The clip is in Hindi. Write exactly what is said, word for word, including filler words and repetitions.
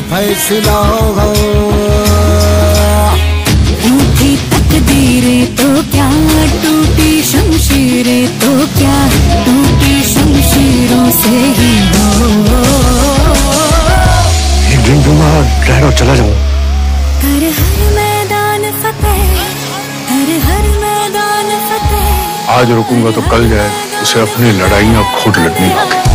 फैसला हो। रूठी तकदीरें तो क्या, टूटी शमशीरें तो क्या, टूटी शमशीरों से ही हो। एक ड्रिंक दूंगा और ठहरो चला जाऊं। हर हर मैदान फतेह, हर हर मैदान फतेह। आज रुकूंगा तो कल जाए, उसे अपनी लड़ाइयां खुद लड़नी होगी।